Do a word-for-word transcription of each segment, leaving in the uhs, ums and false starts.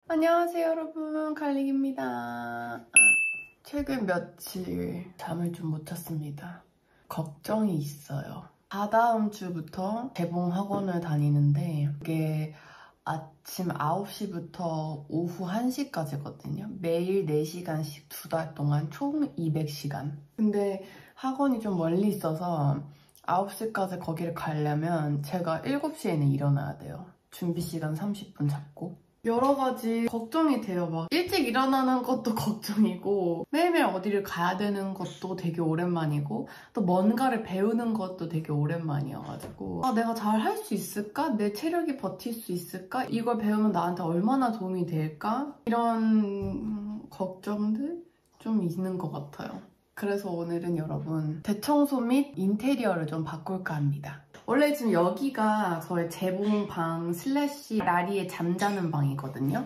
안녕하세요 여러분, 갈릭입니다. 아, 최근 며칠 잠을 좀 못 잤습니다. 걱정이 있어요. 다다음 주부터 재봉 학원을 다니는데 이게 아침 아홉 시부터 오후 한 시까지거든요. 매일 네 시간씩 두 달 동안 총 이백 시간. 근데 학원이 좀 멀리 있어서 아홉 시까지 거기를 가려면 제가 일곱 시에는 일어나야 돼요. 준비 시간 삼십 분 잡고. 여러 가지 걱정이 돼요. 막 일찍 일어나는 것도 걱정이고 매일매일 어디를 가야 되는 것도 되게 오랜만이고 또 뭔가를 배우는 것도 되게 오랜만이어가지고 아, 내가 잘 할 수 있을까? 내 체력이 버틸 수 있을까? 이걸 배우면 나한테 얼마나 도움이 될까? 이런 걱정들 좀 있는 것 같아요. 그래서 오늘은 여러분 대청소 및 인테리어를 좀 바꿀까 합니다. 원래 지금 여기가 저의 재봉방 슬래시 라리의 잠자는 방이거든요.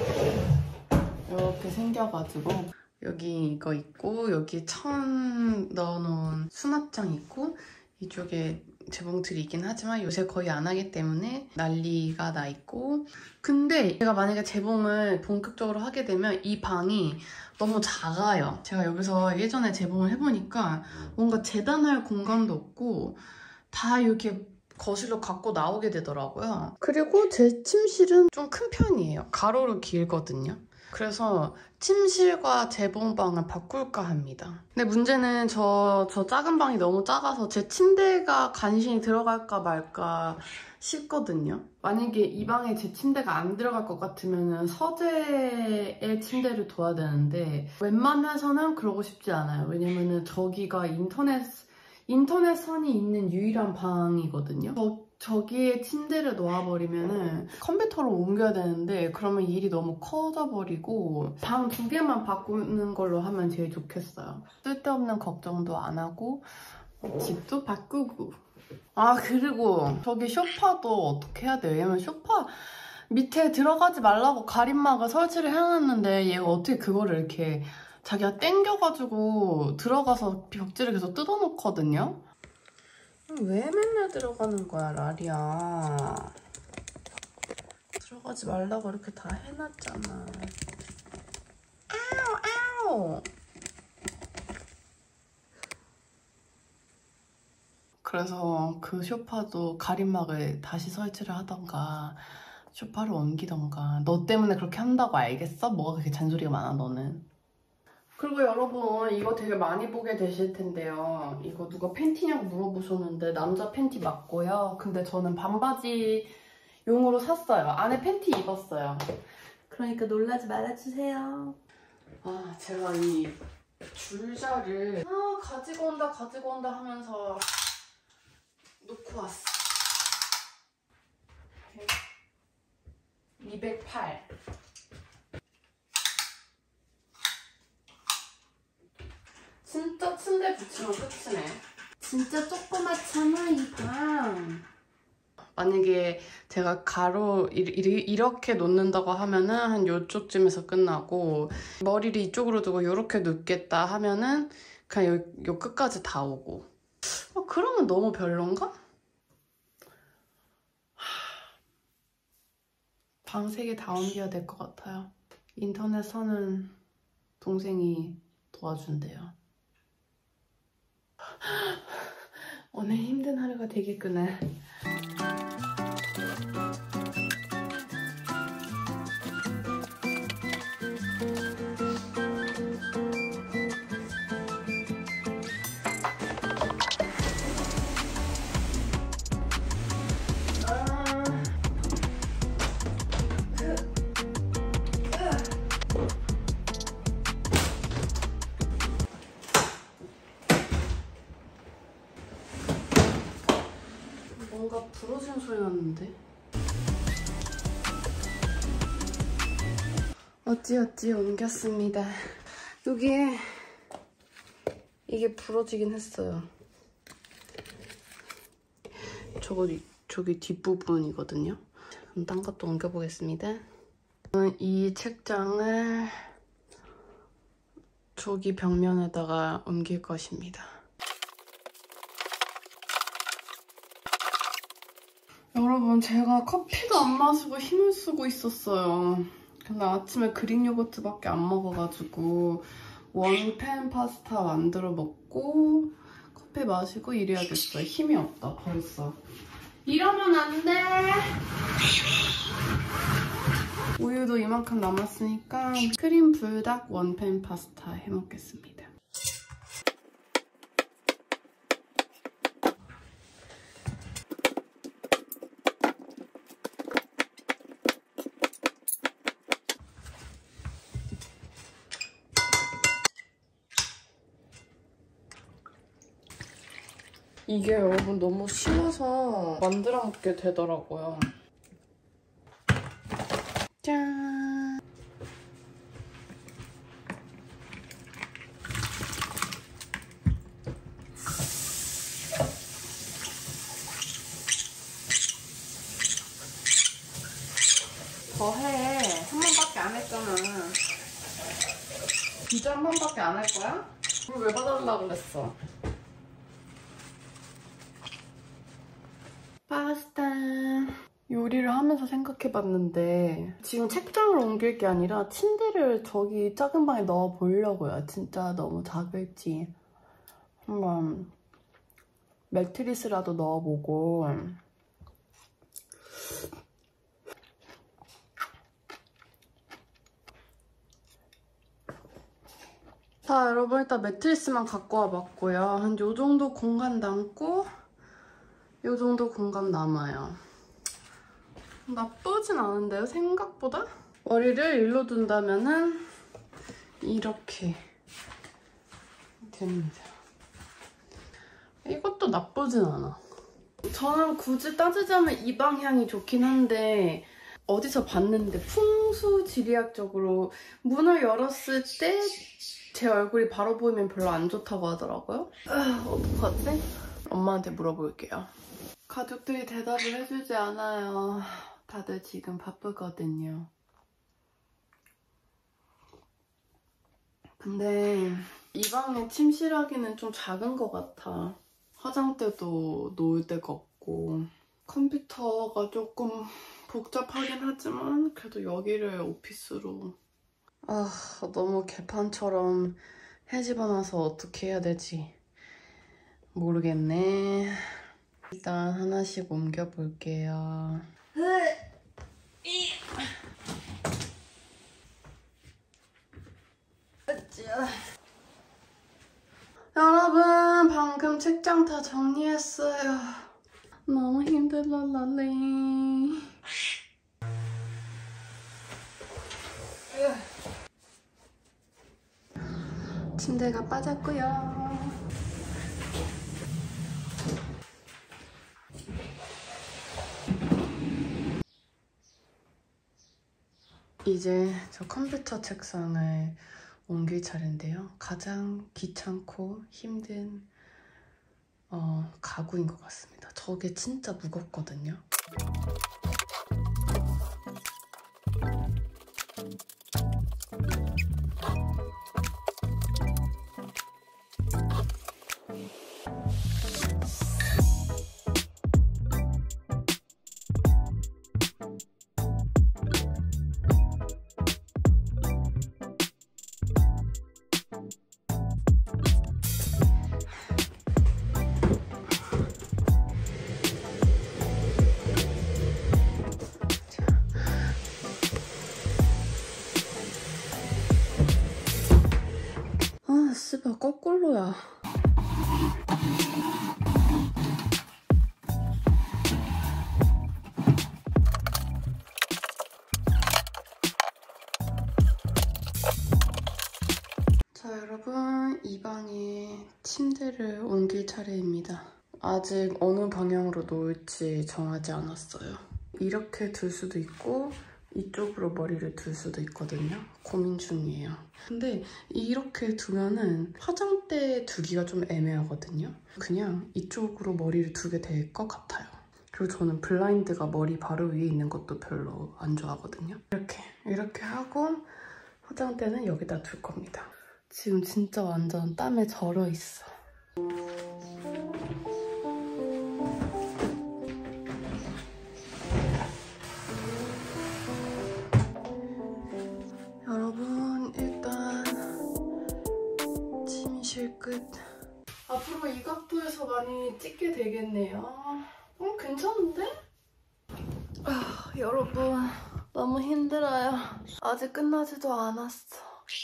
이렇게 생겨가지고 여기 이거 있고 여기 천 넣어놓은 수납장 있고 이쪽에 재봉틀이 있긴 하지만 요새 거의 안 하기 때문에 난리가 나 있고 근데 제가 만약에 재봉을 본격적으로 하게 되면 이 방이 너무 작아요. 제가 여기서 예전에 재봉을 해보니까 뭔가 재단할 공간도 없고 다 이렇게 거실로 갖고 나오게 되더라고요. 그리고 제 침실은 좀 큰 편이에요. 가로로 길거든요. 그래서 침실과 재봉방을 바꿀까 합니다. 근데 문제는 저, 저 작은 방이 너무 작아서 제 침대가 간신히 들어갈까 말까 싶거든요. 만약에 이 방에 제 침대가 안 들어갈 것 같으면 서재에 침대를 둬야 되는데 웬만해서는 그러고 싶지 않아요. 왜냐면은 저기가 인터넷 인터넷 선이 있는 유일한 방이거든요. 저, 저기에 침대를 놓아버리면은 컴퓨터로 옮겨야 되는데 그러면 일이 너무 커져버리고 방 두 개만 바꾸는 걸로 하면 제일 좋겠어요. 쓸데없는 걱정도 안 하고 집도 바꾸고 아 그리고 저기 소파도 어떻게 해야 돼요? 왜냐면 소파 밑에 들어가지 말라고 가림막을 설치를 해놨는데 얘가 어떻게 그거를 이렇게 자기가 땡겨가지고 들어가서 벽지를 계속 뜯어놓거든요? 왜 맨날 들어가는 거야, 라리야. 들어가지 말라고 이렇게 다 해놨잖아. 아우, 아우! 그래서 그 소파도 가림막을 다시 설치를 하던가 소파를 옮기던가 너 때문에 그렇게 한다고 알겠어? 뭐가 그렇게 잔소리가 많아, 너는? 그리고 여러분 이거 되게 많이 보게 되실 텐데요. 이거 누가 팬티냐고 물어보셨는데 남자 팬티 맞고요. 근데 저는 반바지 용으로 샀어요. 안에 팬티 입었어요. 그러니까 놀라지 말아주세요. 아 제가 이 줄자를 아 가지고 온다 가지고 온다 하면서 놓고 왔어. 이백팔. 진짜 침대 붙이면 끝이네. 진짜 조그맣잖아 이 방. 만약에 제가 가로 이렇게 놓는다고 하면은 한 요쪽쯤에서 끝나고 머리를 이쪽으로 두고 이렇게 눕겠다 하면은 그냥 요, 요 끝까지 다 오고 어, 그러면 너무 별론가? 방 세 개 다 옮겨야 될 것 같아요. 인터넷 선은 동생이 도와준대요. 오늘 힘든 하루가 되겠구나. 뭔가 부러지는 소리 났는데? 어찌어찌 옮겼습니다. 여기에 이게 부러지긴 했어요. 저거, 저기 뒷부분이거든요. 그럼 딴 것도 옮겨보겠습니다. 이 책장을 저기 벽면에다가 옮길 것입니다. 여러분 제가 커피도 안 마시고 힘을 쓰고 있었어요. 근데 아침에 그릭 요거트밖에 안 먹어가지고 원팬 파스타 만들어 먹고 커피 마시고 이래야겠어요. 힘이 없다 벌써. 이러면 안 돼. 우유도 이만큼 남았으니까 크림 불닭 원팬 파스타 해먹겠습니다. 이게 여러분 너무 쉬워서 만들어 먹게 되더라고요. 짠! 더해. 한 번밖에 안 했잖아. 진짜 한 번밖에 안 할 거야? 그걸 왜 봐달라고 그랬어? 파스타. 요리를 하면서 생각해봤는데 지금 책장을 옮길 게 아니라 침대를 저기 작은 방에 넣어 보려고요. 진짜 너무 작을지 한번 매트리스라도 넣어보고. 자, 여러분 일단 매트리스만 갖고 와봤고요. 한 요 정도 공간 남고 요 정도 공간 남아요. 나쁘진 않은데요, 생각보다? 머리를 일로 둔다면은 이렇게 됩니다. 이것도 나쁘진 않아. 저는 굳이 따지자면 이 방향이 좋긴 한데 어디서 봤는데 풍수지리학적으로 문을 열었을 때 제 얼굴이 바로 보이면 별로 안 좋다고 하더라고요. 아, 어떡하지? 엄마한테 물어볼게요. 가족들이 대답을 해주지 않아요. 다들 지금 바쁘거든요. 근데 이 방에 침실하기는 좀 작은 것 같아. 화장대도 놓을 데가 없고 컴퓨터가 조금 복잡하긴 하지만 그래도 여기를 오피스로. 아, 너무 개판처럼 헤집어놔서 어떻게 해야 되지? 모르겠네. 일단 하나씩 옮겨볼게요. 여러분, 방금 책장 다 정리했어요. 너무 힘들어, 랄리. 침대가 빠졌고요. 이제 저 컴퓨터 책상을 옮길 차례인데요. 가장 귀찮고 힘든 어, 가구인 것 같습니다. 저게 진짜 무겁거든요. 아, 씨발, 거꾸로야. 자, 여러분, 이 방에 침대를 옮길 차례입니다. 아직 어느 방향으로 놓을지 정하지 않았어요. 이렇게 둘 수도 있고 이쪽으로 머리를 둘 수도 있거든요. 고민 중이에요. 근데 이렇게 두면은 화장대 두기가 좀 애매하거든요. 그냥 이쪽으로 머리를 두게 될 것 같아요. 그리고 저는 블라인드가 머리 바로 위에 있는 것도 별로 안 좋아하거든요. 이렇게 이렇게 하고 화장대는 여기다 둘 겁니다. 지금 진짜 완전 땀에 절어 있어. 여러분 일단 침실 끝. 앞으로 이 각도에서 많이 찍게 되겠네요. 어, 괜찮은데? 아, 여러분 너무 힘들어요. 아직 끝나지도 않았어.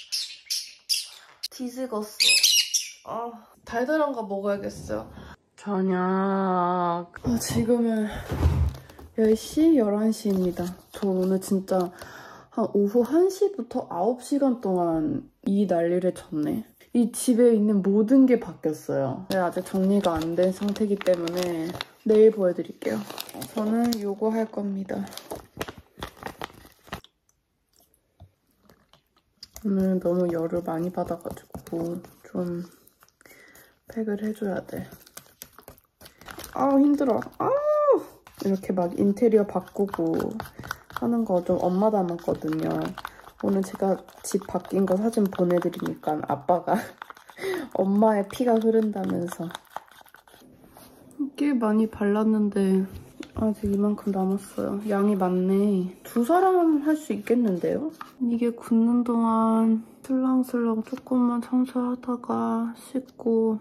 뒤집었어. 아, 달달한 거 먹어야겠어요. 저녁. 아, 지금은 열 시, 열한 시입니다. 저 오늘 진짜 한 오후 한 시부터 아홉 시간 동안 이 난리를 쳤네. 이 집에 있는 모든 게 바뀌었어요. 네, 아직 정리가 안 된 상태이기 때문에 내일 보여드릴게요. 저는 이거 할 겁니다. 오늘 너무 열을 많이 받아가지고 좀 팩을 해줘야 돼. 아우 힘들어. 아우 이렇게 막 인테리어 바꾸고 하는 거 좀 엄마 닮았거든요. 오늘 제가 집 바뀐 거 사진 보내드리니까 아빠가 엄마의 피가 흐른다면서. 꽤 많이 발랐는데 아직 이만큼 남았어요. 양이 많네. 두 사람 할 수 있겠는데요? 이게 굳는 동안 슬렁슬렁 조금만 청소하다가 씻고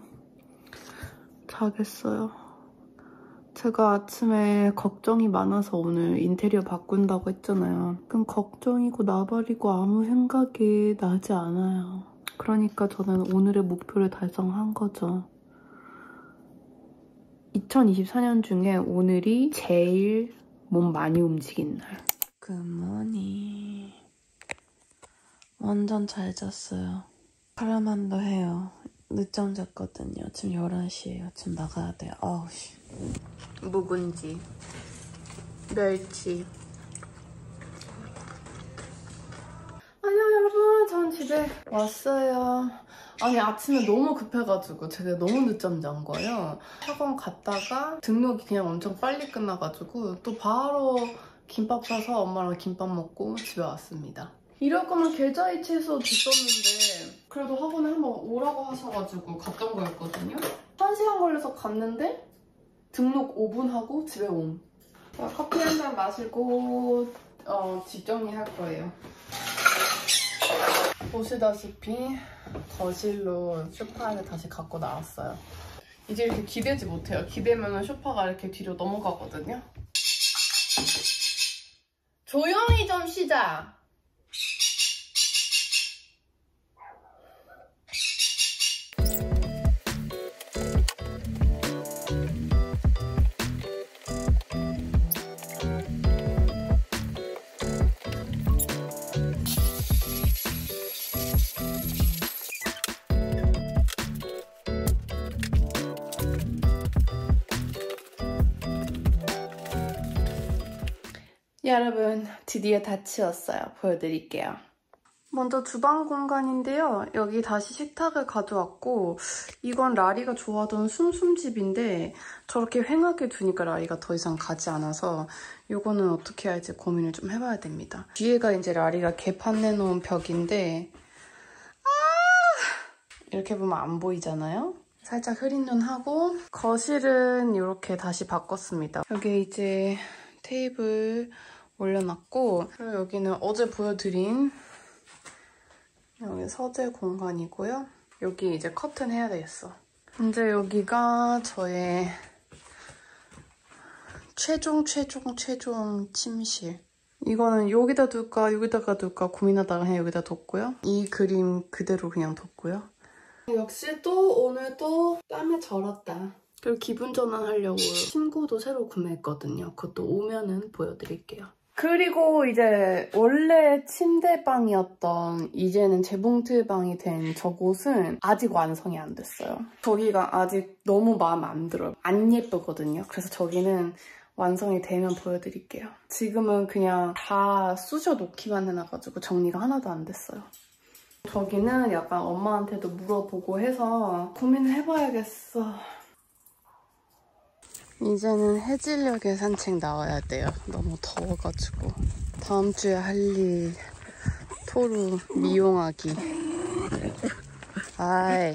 자겠어요. 제가 아침에 걱정이 많아서 오늘 인테리어 바꾼다고 했잖아요. 그럼 걱정이고 나발이고 아무 생각이 나지 않아요. 그러니까 저는 오늘의 목표를 달성한 거죠. 이천이십사 년 중에 오늘이 제일 몸 많이 움직인 날. 굿모닝. 완전 잘 잤어요. 카라만도 해요. 늦잠 잤거든요. 지금 열한 시예요. 지금 나가야 돼요. 아우 씨. 묵은지, 멸치. 안녕 여러분, 전 집에 왔어요. 아니 아침에 너무 급해가지고 제가 너무 늦잠 잔 거예요. 학원 갔다가 등록이 그냥 엄청 빨리 끝나가지고 또 바로 김밥 사서 엄마랑 김밥 먹고 집에 왔습니다. 이럴 거면 계좌이체해서 줬었는데 그래도 학원에 한번 오라고 하셔가지고 갔던 거였거든요. 한 시간 걸려서 갔는데 등록 오 분 하고 집에 옴. 커피 한 잔 마시고 어, 집 정리할 거예요. 보시다시피 거실로 소파를 다시 갖고 나왔어요. 이제 이렇게 기대지 못해요. 기대면 소파가 이렇게 뒤로 넘어가거든요. 조용히 좀 쉬자. 여러분 드디어 다 치웠어요. 보여드릴게요. 먼저 주방 공간인데요. 여기 다시 식탁을 가져왔고 이건 라리가 좋아하던 숨숨집인데 저렇게 휑하게 두니까 라리가 더 이상 가지 않아서 이거는 어떻게 할지 고민을 좀 해봐야 됩니다. 뒤에가 이제 라리가 개판 내놓은 벽인데 아! 이렇게 보면 안 보이잖아요? 살짝 흐린 눈 하고 거실은 이렇게 다시 바꿨습니다. 여기 이제 테이블 올려놨고 그리고 여기는 어제 보여드린 여기 서재 공간이고요. 여기 이제 커튼 해야 되겠어. 이제 여기가 저의 최종 최종 최종 침실. 이거는 여기다 둘까 여기다가 둘까 고민하다가 그냥 여기다 뒀고요. 이 그림 그대로 그냥 뒀고요. 역시 또 오늘 또 땀에 절었다. 그리고 기분 전환하려고 침구도 새로 구매했거든요. 그것도 오면은 보여드릴게요. 그리고 이제 원래 침대방이었던 이제는 재봉틀방이 된 저곳은 아직 완성이 안 됐어요. 저기가 아직 너무 마음에 안 들어요. 안 예쁘거든요. 그래서 저기는 완성이 되면 보여드릴게요. 지금은 그냥 다 쑤셔 놓기만 해놔가지고 정리가 하나도 안 됐어요. 저기는 약간 엄마한테도 물어보고 해서 고민을 해봐야겠어. 이제는 해질녘에 산책 나와야 돼요. 너무 더워가지고. 다음 주에 할 일 토루 미용하기. 아이.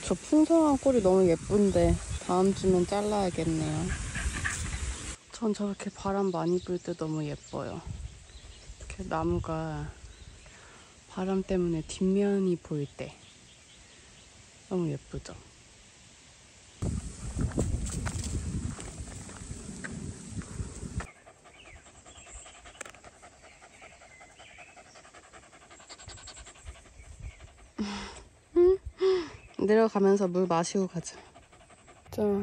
저 풍성한 꼴이 너무 예쁜데 다음 주면 잘라야겠네요. 전 저렇게 바람 많이 불 때 너무 예뻐요. 이렇게 나무가 바람 때문에 뒷면이 보일 때 너무 예쁘죠? 내려가면서 물 마시고 가자. 좀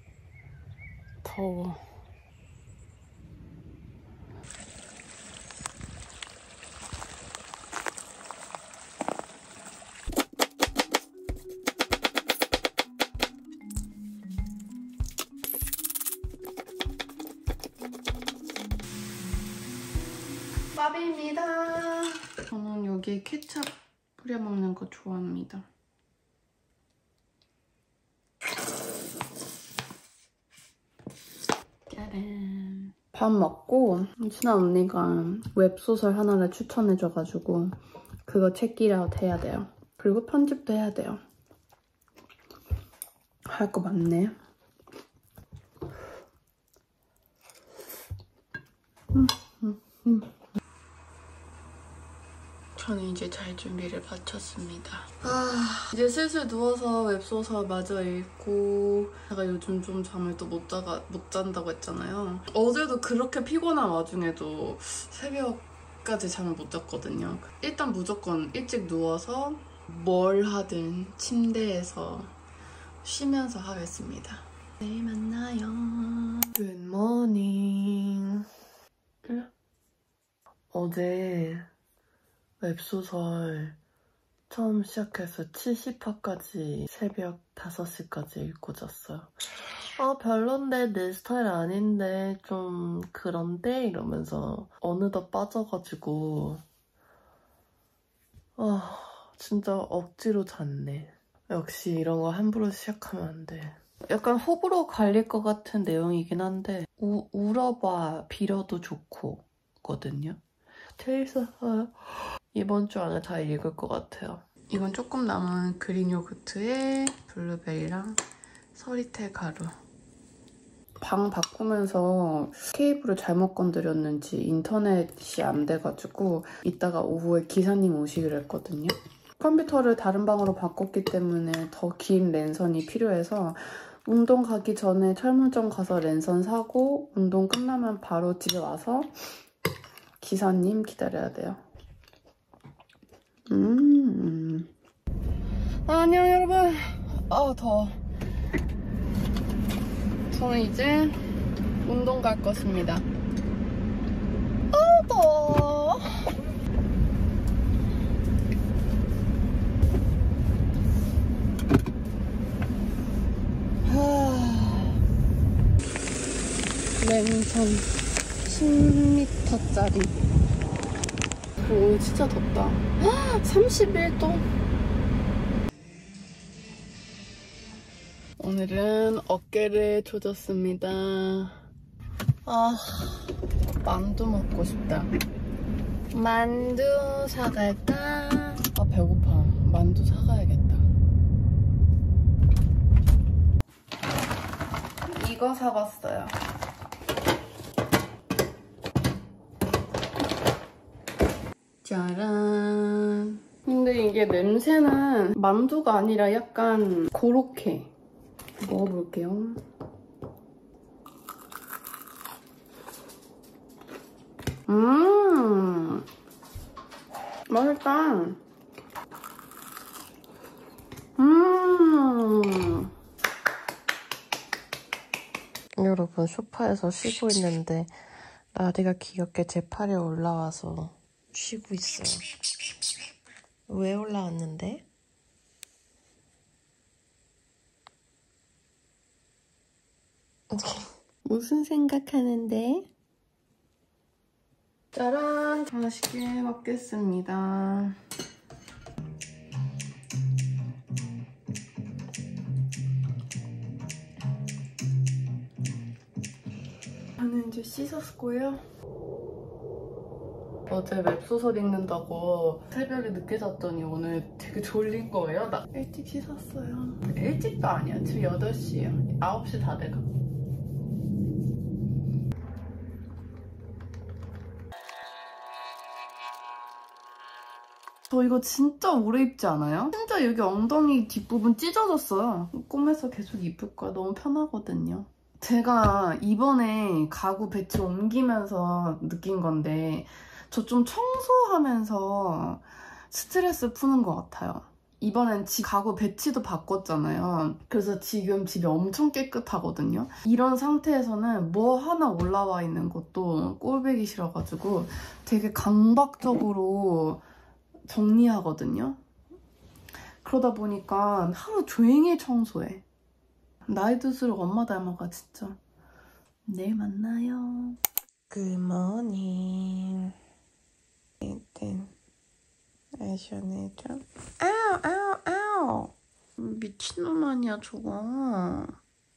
더워. 밥입니다. 저는 여기에 케찹 뿌려 먹는 거 좋아합니다. 짜란. 밥 먹고 친한 언니가 웹소설 하나를 추천해줘가지고 그거 체크아웃 해야 돼요. 그리고 편집도 해야 돼요. 할 거 많네. 음, 음, 음. 저는 이제 잘 준비를 마쳤습니다. 아, 이제 슬슬 누워서 웹소설 마저 읽고 제가 요즘 좀 잠을 또 못 자가 못 잔다고 했잖아요. 어제도 그렇게 피곤한 와중에도 새벽까지 잠을 못 잤거든요. 일단 무조건 일찍 누워서 뭘 하든 침대에서 쉬면서 하겠습니다. 내일 만나요. 굿모닝. 어제 웹소설 처음 시작해서 칠십 화까지 새벽 다섯 시까지 읽고 잤어요. 아 별론데 내 스타일 아닌데 좀 그런데 이러면서 어느덧 빠져가지고 아 진짜 억지로 잤네. 역시 이런 거 함부로 시작하면 안 돼. 약간 호불호 갈릴 것 같은 내용이긴 한데 우, 울어봐 빌어도 좋고 거든요. 재밌었어요. 이번 주 안에 다 읽을 것 같아요. 이건 조금 남은 그릭 요거트에 블루베리랑 서리태 가루. 방 바꾸면서 케이블을 잘못 건드렸는지 인터넷이 안 돼가지고 이따가 오후에 기사님 오시기로 했거든요. 컴퓨터를 다른 방으로 바꿨기 때문에 더 긴 랜선이 필요해서 운동 가기 전에 철물점 가서 랜선 사고 운동 끝나면 바로 집에 와서 기사님 기다려야 돼요. 음. 아, 안녕 여러분. 아 더워. 저는 이제 운동 갈 것입니다. 아 더워. 랜선 십 미터짜리. 오늘 진짜 덥다. 삼십일 도. 오늘은 어깨를 조졌습니다. 아, 만두 먹고 싶다. 만두 사갈까? 아, 배고파. 만두 사가야겠다. 이거 사봤어요. 짜란. 근데 이게 냄새는 만두가 아니라 약간 고로케. 먹어볼게요. 음, 맛있다. 음. 여러분, 소파에서 쉬고 있는데 나디가 귀엽게 제 팔에 올라와서 쉬고 있어요. 왜 올라왔는데? 무슨 생각하는데? 짜란! 맛있게 먹겠습니다. 저는 이제 씻었고요. 어제 웹소설 읽는다고 새벽에 늦게 잤더니 오늘 되게 졸린 거예요. 나 일찍 씻었어요. 일찍도 아니야. 지금 여덟 시예요. 아홉 시 다 돼가. 저 이거 진짜 오래 입지 않아요? 진짜 여기 엉덩이 뒷부분 찢어졌어요. 꿈에서 계속 입을 거야. 너무 편하거든요. 제가 이번에 가구 배치 옮기면서 느낀 건데 저 좀 청소하면서 스트레스 푸는 것 같아요. 이번엔 집 가구 배치도 바꿨잖아요. 그래서 지금 집이 엄청 깨끗하거든요. 이런 상태에서는 뭐 하나 올라와 있는 것도 꼴보기 싫어가지고 되게 강박적으로 정리하거든요. 그러다 보니까 하루 종일 청소해. 나이 들수록 엄마 닮아가 진짜. 내일 만나요. 굿모닝. 일단 애셔내죠. 아우 아우 아우. 미친놈 아니야 저거.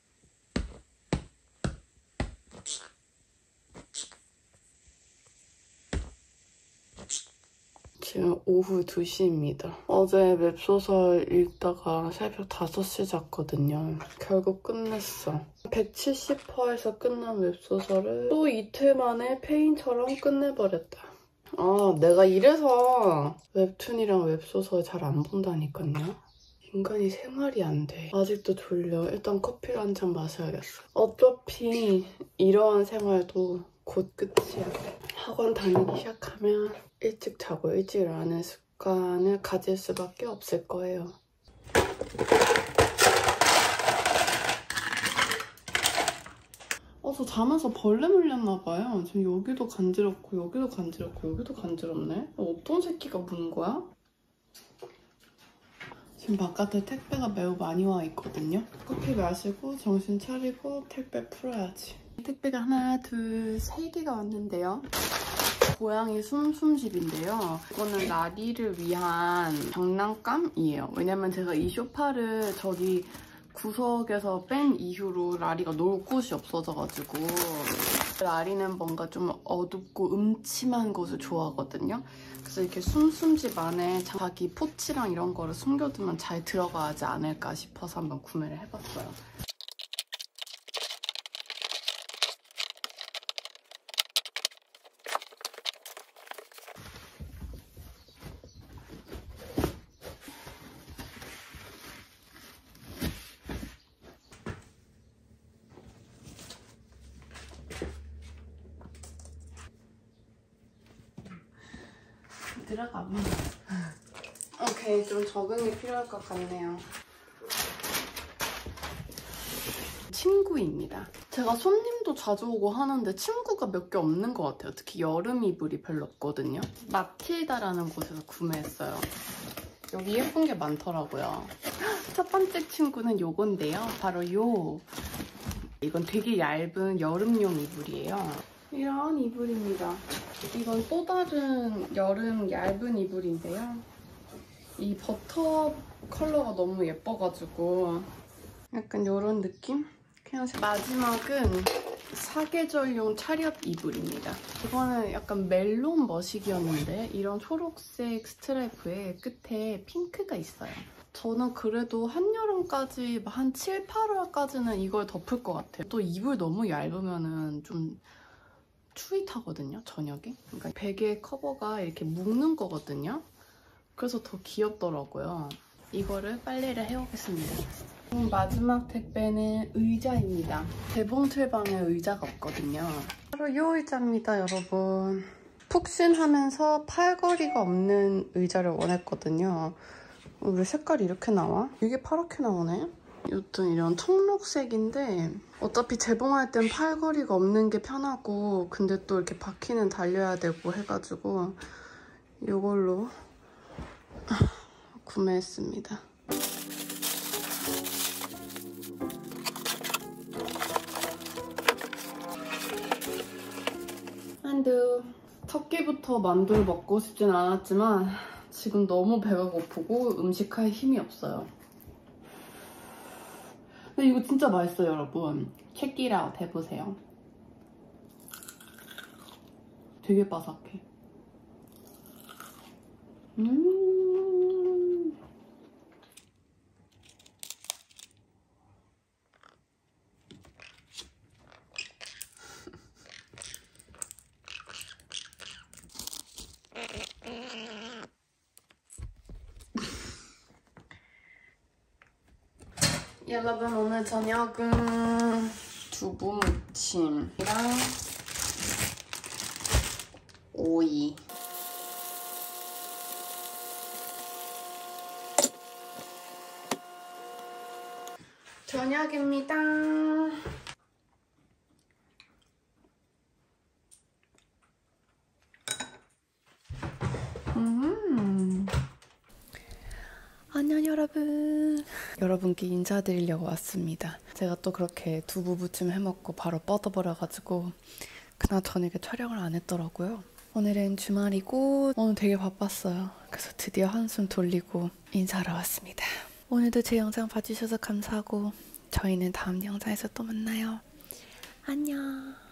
지금 오후 두 시입니다. 어제 웹소설 읽다가 새벽 다섯 시 잤거든요. 결국 끝냈어. 백칠십 퍼센트에서 끝난 웹소설을 또 이틀 만에 페인처럼 끝내버렸다. 아, 내가 이래서 웹툰이랑 웹소설 잘 안 본다니까요. 인간이 생활이 안 돼. 아직도 졸려. 일단 커피를 한 잔 마셔야겠어. 어차피 이러한 생활도 곧 끝이야. 학원 다니기 시작하면 일찍 자고 일찍 일어나는 습관을 가질 수밖에 없을 거예요. 어, 저 자면서 벌레 물렸나 봐요. 지금 여기도 간지럽고 여기도 간지럽고 여기도 간지럽네. 어떤 새끼가 무는 거야? 지금 바깥에 택배가 매우 많이 와 있거든요. 커피 마시고 정신 차리고 택배 풀어야지. 택배가 하나, 둘, 세 개가 왔는데요. 고양이 숨숨집인데요. 이거는 라리를 위한 장난감이에요. 왜냐면 제가 이 소파를 저기 구석에서 뺀 이후로 라리가 놀 곳이 없어져가지고 라리는 뭔가 좀 어둡고 음침한 곳을 좋아하거든요. 그래서 이렇게 숨숨집 안에 자기 포치랑 이런 거를 숨겨두면 잘 들어가지 않을까 싶어서 한번 구매를 해봤어요. 들어가면 오케이, 좀 적응이 필요할 것 같네요. 침구입니다. 제가 손님도 자주 오고 하는데 침구가 몇 개 없는 것 같아요. 특히 여름 이불이 별로 없거든요. 마틸다라는 곳에서 구매했어요. 여기 예쁜 게 많더라고요. 첫 번째 침구는 요건데요. 바로 요. 이건 되게 얇은 여름용 이불이에요. 이런 이불입니다. 이건 또 다른 여름 얇은 이불인데요. 이 버터 컬러가 너무 예뻐가지고 약간 이런 느낌? 그냥 마지막은 사계절용 차렵 이불입니다. 이거는 약간 멜론 머시기였는데 이런 초록색 스트라이프에 끝에 핑크가 있어요. 저는 그래도 한여름까지 한 칠, 팔월까지는 이걸 덮을 것 같아요. 또 이불 너무 얇으면은 좀 추위 타거든요, 저녁에. 그러니까 베개 커버가 이렇게 묶는 거거든요. 그래서 더 귀엽더라고요. 이거를 빨래를 해오겠습니다. 마지막 택배는 의자입니다. 재봉틀방에 의자가 없거든요. 바로 이 의자입니다, 여러분. 푹신하면서 팔걸이가 없는 의자를 원했거든요. 왜 색깔이 이렇게 나와? 이게 파랗게 나오네? 여튼 이런 청록색인데 어차피 재봉할 땐 팔걸이가 없는 게 편하고 근데 또 이렇게 바퀴는 달려야 되고 해가지고 이걸로 구매했습니다. 만두. 첫 끼부터 만두를 먹고 싶진 않았지만 지금 너무 배가 고프고 음식할 힘이 없어요. 근데 이거 진짜 맛있어요, 여러분. check it out 해보세요. 되게 바삭해. 음. 여러분, 오늘 저녁은 두부 무침이랑 오이. 저녁입니다. 음. 안녕 여러분. 여러분께 인사드리려고 왔습니다. 제가 또 그렇게 두부 무침 해먹고 바로 뻗어버려가지고 그날 저녁에 촬영을 안 했더라고요. 오늘은 주말이고 오늘 되게 바빴어요. 그래서 드디어 한숨 돌리고 인사하러 왔습니다. 오늘도 제 영상 봐주셔서 감사하고 저희는 다음 영상에서 또 만나요. 안녕.